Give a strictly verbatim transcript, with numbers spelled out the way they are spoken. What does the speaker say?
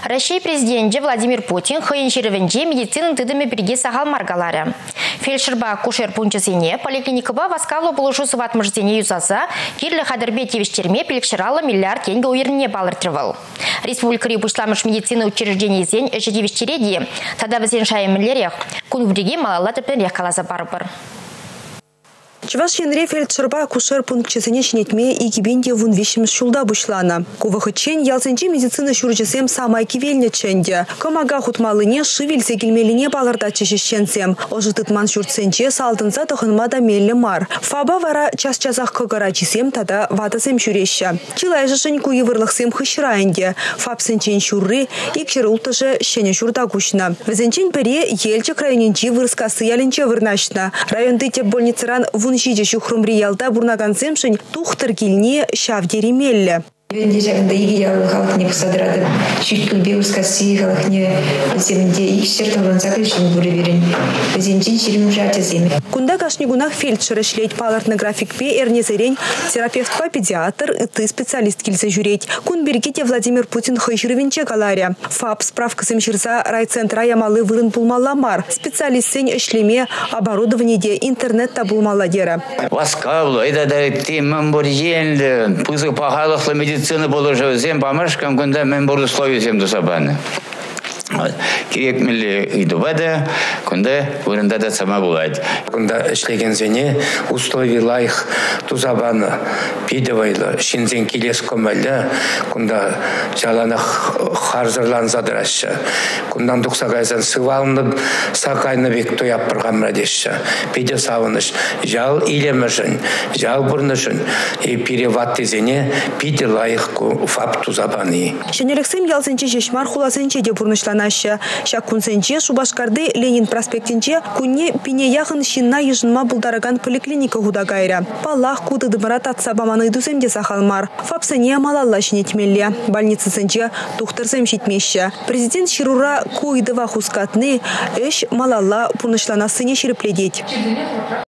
Россия президенті Владимир Путин хыйын шеревенже медицина тыдыме бірге сағал маргалары. Фельдшерба кушер пунчасыне поликлиникаба васкалу булышу сыватмыждене юзаса кирлі хадырбе тевештерме пилікшералы миллиард тенге уерне балыртырвал. Республикари пушламыш медицина учреждений зен эші тевештереде, тада візен шайымлерек, күн вреге малалла тіпенрек қаласа барбыр. Чуваш енре фельдшерба кушер пунктчесене шинетме и кибенде вун вещим шулда бушлана. Кувахычен ялсенче медицина шуржесем самай кивельне ченде. Камага хутмалыне шивельсе килмелине баларда чешещенсем. Ожитытман шуртсенче салтынса тохынмада мелле мар. Фаба вара час-часах кагарачисем тада ватасем шуреща. Чилайжашын куевырлахсем хышраенде. Фабсенчен шурры, икшер ултыжы щене шурда кушна. Везенчен пере елче крайненчи вырскасы яленче вырнашна. Район дыте больницаран вун Жиде шухрумри ялда бурнаган семшин тухтыр килне шавдеремелле. Вендежагында игеялы халық не посадрады. Чуть күлбе ускасы халық не земде икшер таланса крешін буры берін. Везенчен шерім жаты земе. Кунда кашнигунах фельдшер шлеть палартны графикпе эрнезерень терапевтпа педиатр и ты специалист кильзе жюреть. Кун бергите Владимир Путин хыжрывенче каларя. ФАП справка семширса райцентра ямалы вырын пулмаламар. Специалист сень шлеме оборудование де интернет табулмала дера. Васкавлу, это да ты мамбурьен, пузы пахалахла медицина. Цены положил зем помашкам, когда мы будем словить зем до сабаны. Керек милли иду вода, когда вырында да сама бывает. Когда шлеген зене условила их тузабана пидевайла, шинзен килес комаля, когда жаланах харзарлан задраша, когда дуксагайзан сывалны сакайны бек тояп программадеша, пиде савыныш, жал илемешин, жал бурнышин, и переватты зене пиде лайық фап тузабаны. Шенелексем ялсенче жешмар хуласенче де бурнышлана. Шак кунсенче Шубашкарды Ленин проспектинче кунне пине яхын шинна ежынма булдараган поликлиника худагайра. Палах куды дымырат атса баманы идусемде сахалмар. Фапсене малалла шинетмелле. Больница сенче тухтырсем шитмеші. Президент Ширура куйдыва хускатны эш малалла пурнышлана сыне шерепледеть.